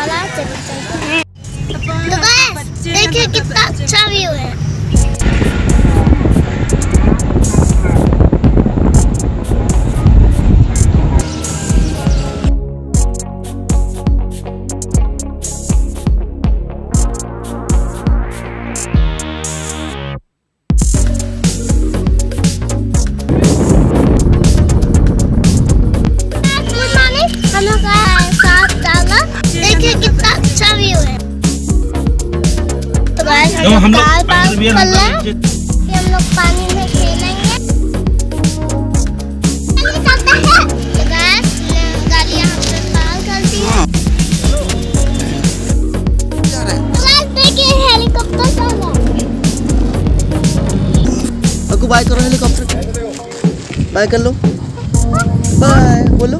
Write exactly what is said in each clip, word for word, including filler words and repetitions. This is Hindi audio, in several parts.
वाला चलते हैं। तो गाइस देखिए कितना अच्छा व्यू है। तो हम लोग हम लोग पानी में खेलेंगे। गाड़ियाँ हमसे पार करती है। देखिए हेलीकॉप्टर चल रहा है। अक्कू बाय करो, हेलीकॉप्टर बाय कर लो, बाय बोलो।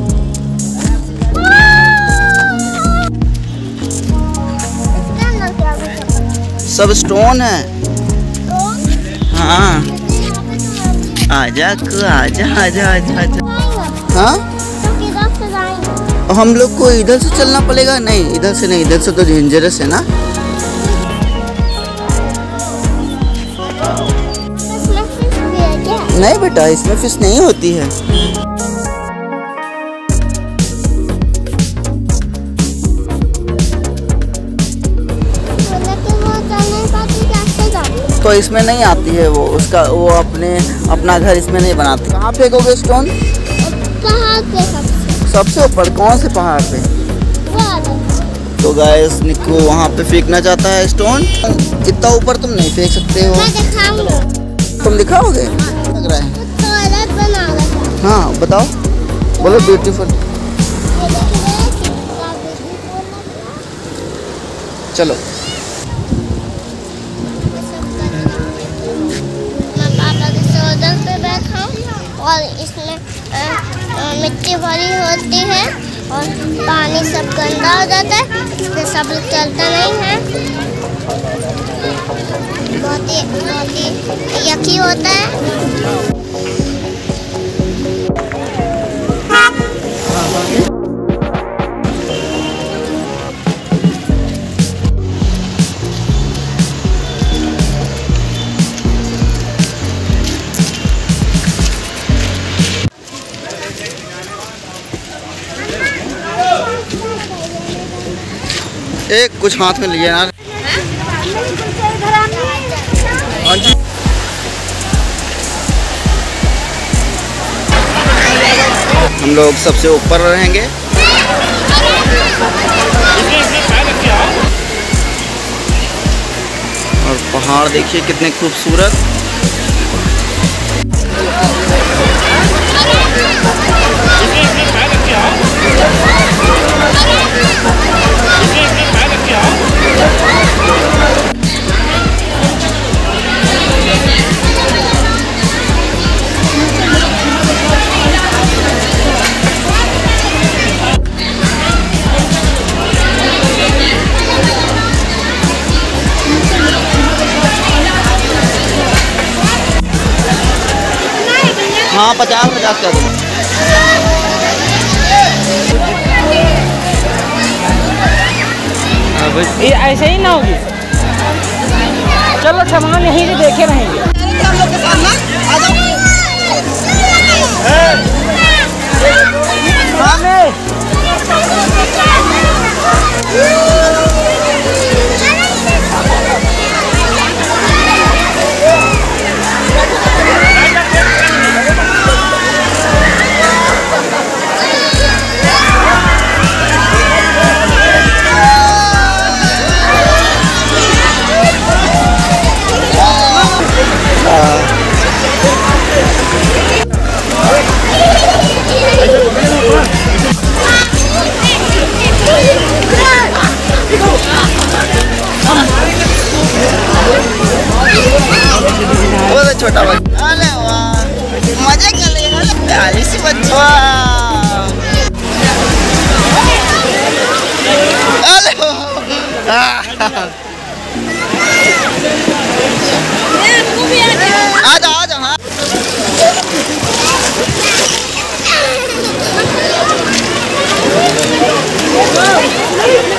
सब स्टोन है। हाँ आजा आजा आजा आजा आजा। हाँ हम लोग को इधर से चलना पड़ेगा। नहीं इधर से नहीं, इधर से तो डेंजरस है ना। नहीं बेटा इसमें फिश नहीं होती है। तो इसमें नहीं आती है वो, उसका वो अपने अपना घर इसमें नहीं बनाते। कहाँ फेंकोगे स्टोन? पहाड़ पे सबसे सबसे ऊपर। कौन से पहाड़ पे? तो गाइस निक्कू वहाँ पे फेंकना चाहता है स्टोन। इतना ऊपर तुम नहीं फेंक सकते हो। मैं दिखाऊंगा। तुम दिखाओगे? लग रहा है। टॉयलेट बना रहा। हाँ बताओ, बोलो ब्यूटीफुल। चलो और इसमें आ, आ, मिट्टी भरी होती है और पानी सब गंदा हो जाता है, इसमें सब लोग चलता नहीं है। बहुत ही बहुत ही यकी होता है। एक कुछ हाथ में लिए ना। हाँ जी हम लोग सबसे ऊपर रहेंगे। और पहाड़ देखिए कितने खूबसूरत। हाँ पचास पचास कर दो। ये ऐसे ही ना होगी। चलो सामान यहीं से देखे रहेंगे। छोटा बच्चा। अरे वाह मजे कर रही है प्यारी सी बच्चा। अरे आ जाओ आ जाओ। हाँ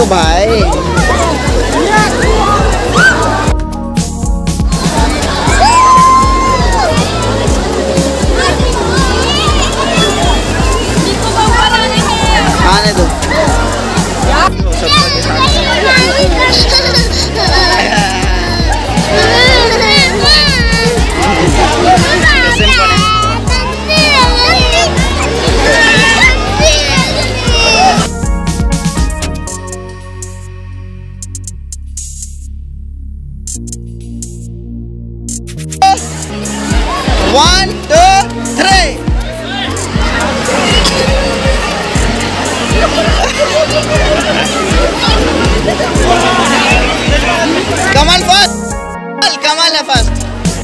निको भाई। आने दो। One, two, three. Kamal first, Kamal है फर्स्ट।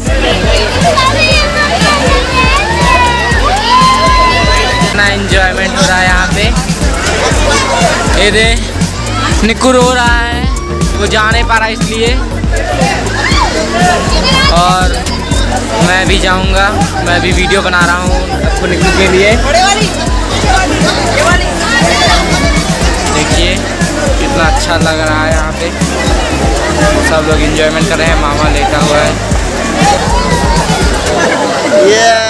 इतना एंजॉयमेंट हो रहा है यहाँ पे। ये दे निक्कू रो रहा है, वो जा नहीं पा रहा इसलिए, और मैं भी जाऊंगा। मैं भी वीडियो बना रहा हूँ आपको निक्कू के लिए। देखिए कितना अच्छा लग रहा है यहाँ पे, सब लोग एंजॉयमेंट कर रहे हैं। मामा लेटा हुआ है। yeah.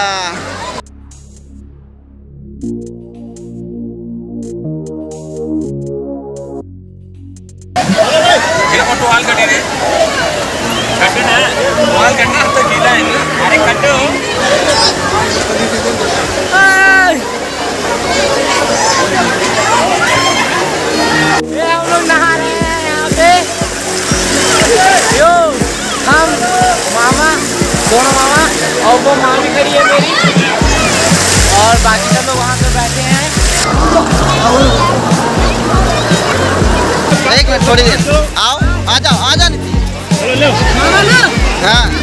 हम लोग नहा रहे हैं यहाँ पे। यो हम मामा, दोनों मामा और वो मामी खड़ी है मेरी, और बाकी सब लोग वहाँ पे बैठे हैं। एक मिनट थोड़ी देर आओ, आ जाओ, आ जाओ। हाँ